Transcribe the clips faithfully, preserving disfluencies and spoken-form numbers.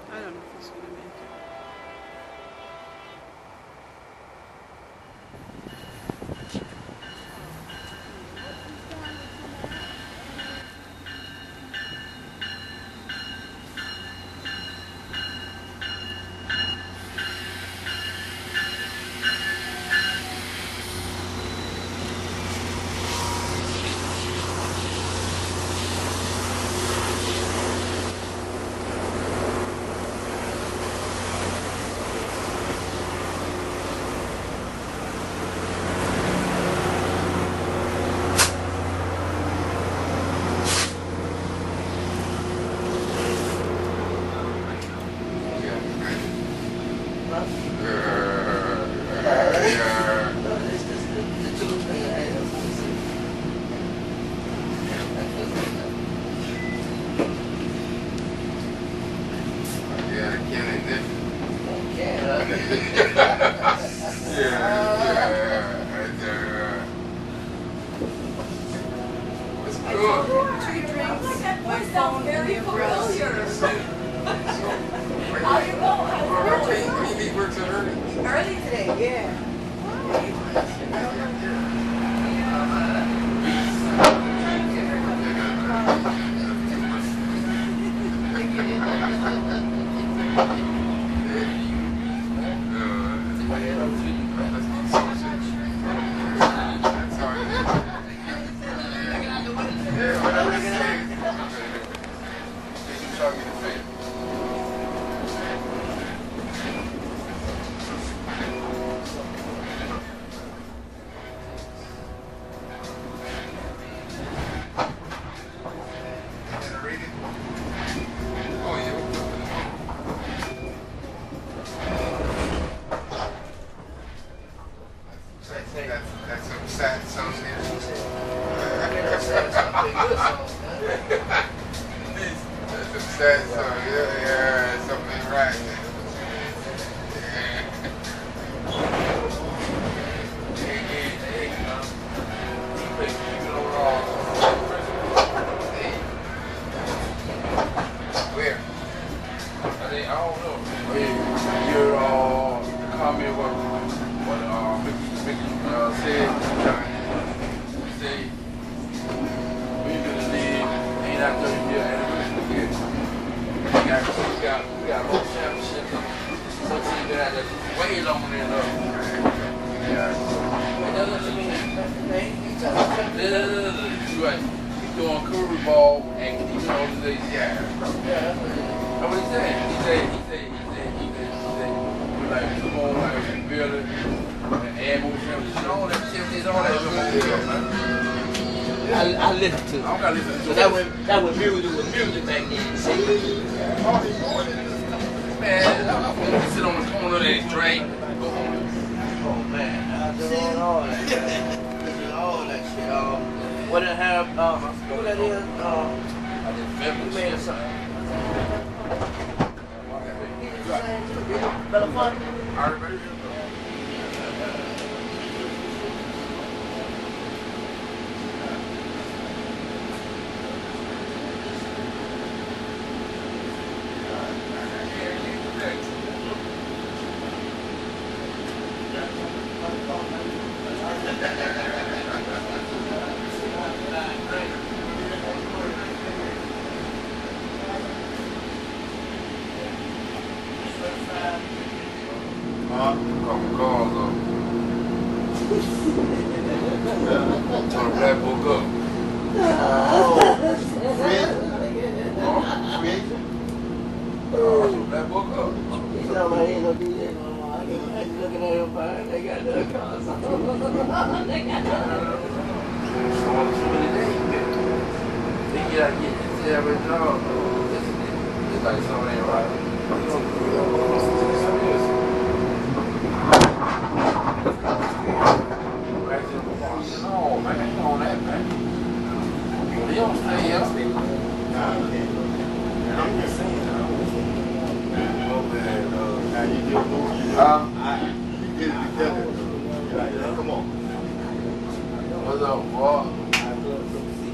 I don't know if he's gonna make it.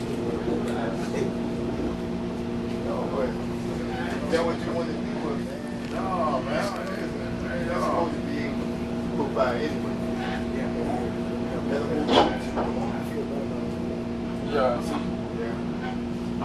Is that what you want to do, man?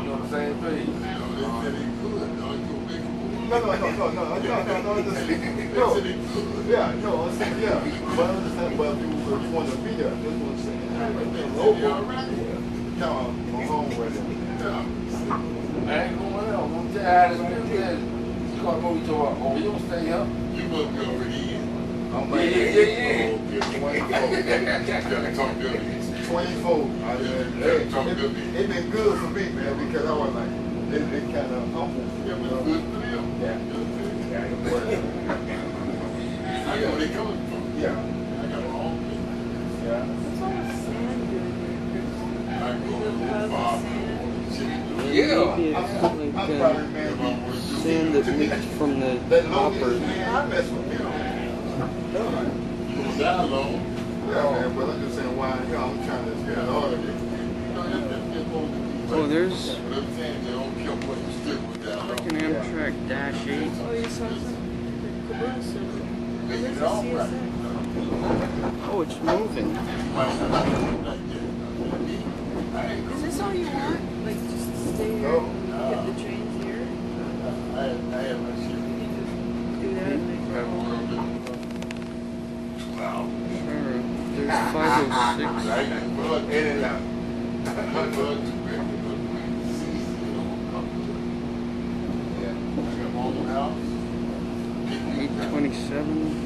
you on the same page. No, they said they could. No, you gonna make them. No, no, no, no, no, no, no, no, no, no. Yeah, no, I'm saying, yeah. But I understand, but if you, if you want to be there, that's what I'm saying. Local. Yeah, I'm home with it. I ain't going out. I'm tired of this. You got to go to our oh, you don't stay here. You must be already in. I'm like, yeah, yeah, yeah. twenty-four. twenty-four. I mean, it, it, it been good for me, man, because I was like, it, it kind of humble. Yeah, but it's good for them. Yeah. Yeah, it was. I know where they coming from. Yeah. I got my own business. Yeah. What's all the sand doing here? I go to the farm. Yeah. Maybe it's like uh, sand that leaked from the hoppers. I mess with me. You was down alone. Yeah, man, but I'm just saying why, you know, I'm trying to get an order. Oh, there's But I'm saying they don't care what you still with down like alone. an Amtrak Dash eight. Oh, you saw some caboose and Make there's it a all C S right. X. Oh, it's moving. Is this all you want? Like just stay here No. and get the trains here? I had, I had my shit. You can just do that and then I go home. had one wow. Sure. There's five oh six. I got blood In and out. blood too big. Yeah. I got my own house. eight twenty-seven.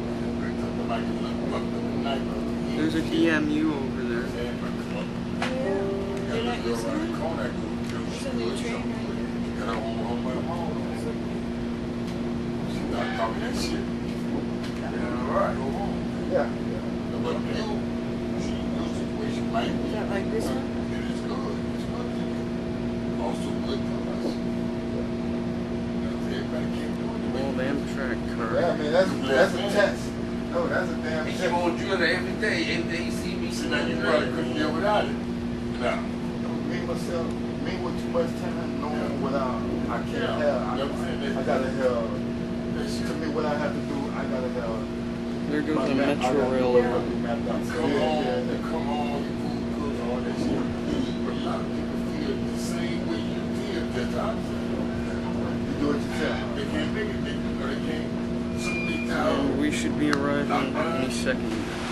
There's a D M U over there. Yeah. You're not using it? There's a new train right here. Got her home home by home. She's not talking that shit. Yeah, all right, go home. Yeah. But you, she knows situation might be. Is that like this one? It is good. It's good. Also good for us. Everybody can't do it. Old Amtrak car. Yeah, I mean, that's, that's a test. No, that's a damn They test. keep on drilling every day. Every day you see me. See, now you probably couldn't deal without it. No. Me, myself, me with too much time, knowing what I, I can't Yeah. have. I, Never said that. I gotta have, to me, what I have to do, I gotta have. There goes my the map- I gotta Metrorail. do my map out. Come Yeah, on, yeah, you yeah. come on, you food good, all that shit. But a lot of people feel the same way you feel, just opposite. You do it yourself. They can't make it, they, or they can't shoot me down. We should be arriving any second.